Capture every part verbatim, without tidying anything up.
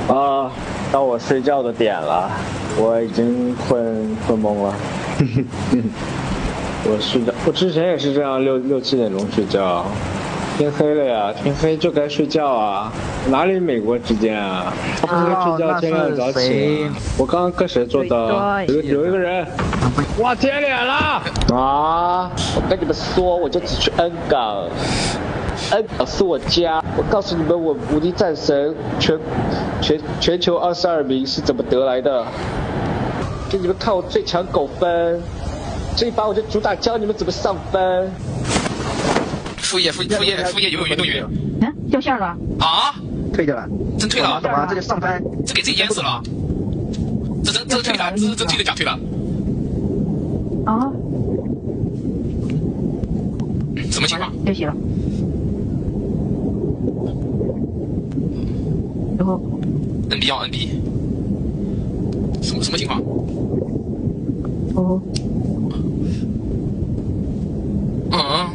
啊，到我睡觉的点了，我已经困困懵了。我睡觉，我之前也是这样，六六七点钟睡觉。天黑了呀，天黑就该睡觉啊！哪里美国时间啊？天黑睡觉，天亮早起。我刚刚跟谁做的？有有一个人，哇，贴脸了！啊！我跟你们说，我就只去 N 港。N 港是我家，我告诉你们，我无敌战神全全全球二十二名是怎么得来的？给你们看我最强狗分，这一把我就主打教你们怎么上分。 副业副副业副业游泳运动员， 嗯，掉线了啊？ 退掉了， 真退了？ 怎么这就上分？ 这给自己淹死了？这真这退了？这是真退的假退了？ 啊？ 什么情况？ 休息了。然后 N B 要 N B， 什么什么情况？ 哦。 嗯。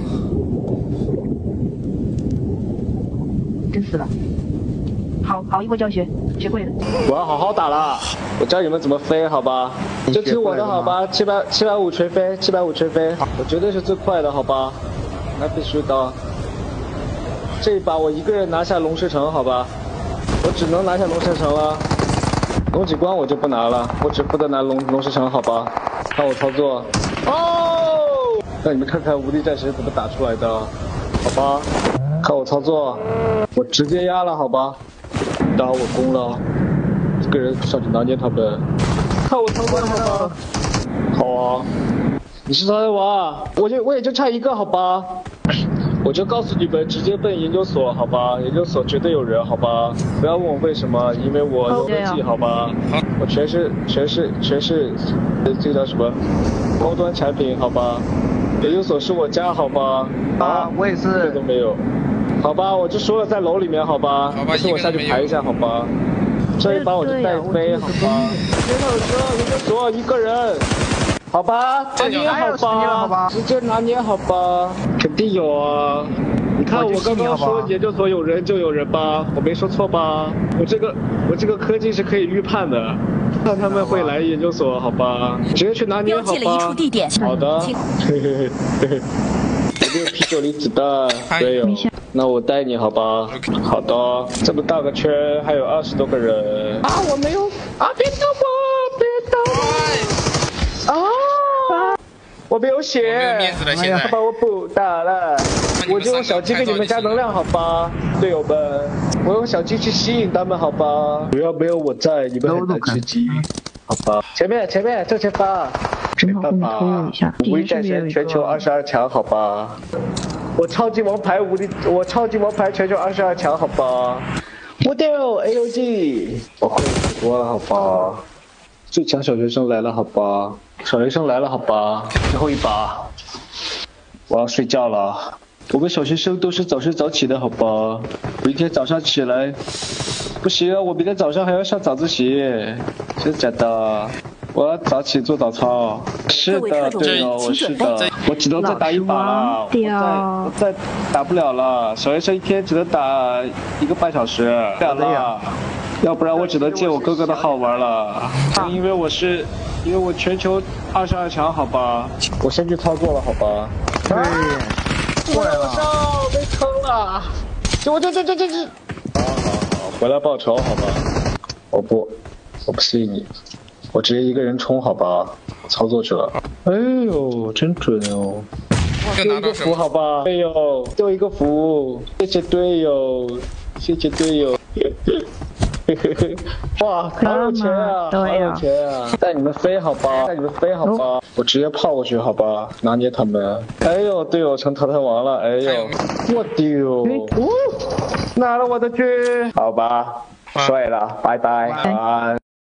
真死了。好好一波教学，学会了。 我要好好打了，我教你们怎么飞，好吧？就听我的，好吧？七百七百五锤飞，七百五锤飞，我绝对是最快的，好吧？那必须的。这一把我一个人拿下龙石城，好吧？我只能拿下龙石城了，龙脊关我就不拿了，我只负责拿龙龙石城，好吧？看我操作。哦，让你们看看无敌战神怎么打出来的，好吧？看我操作，我直接压了，好吧？打我攻了，一个人上去拿捏他们。看我操作，好吧？好啊，你是啥人玩？我就我也就差一个，好吧？我就告诉你们，直接奔研究所，好吧？研究所绝对有人，好吧？不要问我为什么，因为我有科技，好吧？我全是全是全是，这个叫什么？高端产品，好吧？研究所是我家，好吧？ 啊，我也是。 一个都没有。好吧，我就说了在楼里面，好吧？ 好吧， 是我下去排一下，好吧？这一把我就带飞，好吧？别老说研究所一个人，好吧？拿捏好吧？直接拿捏好吧？肯定有啊！你看我刚刚说研究所有人就有人吧，我没说错吧？我这个我这个科技是可以预判的，看他们会来研究所，好吧？直接去拿捏，好吧？好的。嘿嘿嘿嘿。有没有啤酒里子弹？没有。那我带你好吧？好的，这么大个圈，还有二十多个人。啊，我没有啊！别动我，别动我！啊！我没有血， 没有面子了，现在他把我补打了。我就用小鸡给你们加能量，好吧，队友们。我用小鸡去吸引他们，好吧。不要没有我在，你们很难吃鸡，好吧？前面前面正前方，没办法，无敌战神全球二十二强，好吧？我超级王牌无敌，我超级王牌全球二十二强，好吧？我掉 A O G， 我会很多了，好吧？最强小学生来了，好吧？小学生来了，好吧？最后一把，我要睡觉了。我们小学生都是早睡早起的，好吧？明天早上起来，不行，我明天早上还要上早自习，真的假的？我要早起做早操。是的，对哦，我是的，我只能再打一把了，我再我再打不了了。小学生一天只能打一个半小时，不了了，要不然我只能借我哥哥的号玩了。因为我是，因为我全球二十二强，好吧？我先去操作了，好吧？ 对，过来了， 被坑了，我这这这这这，好好好，回来报仇，好吧？我不，我不信你。我直接一个人冲，好吧？我操作去了。哎呦，真准哦！丢一个符，好吧？队友，丢一个符，谢谢队友，谢谢队友。哇，好有钱啊！好有钱啊！带你们飞，好吧？带你们飞，好吧？我直接泡过去，好吧？拿捏他们。哎呦，队友成淘汰王了！哎呦，我丢！拿了我的狙，好吧？睡了，拜拜，晚安。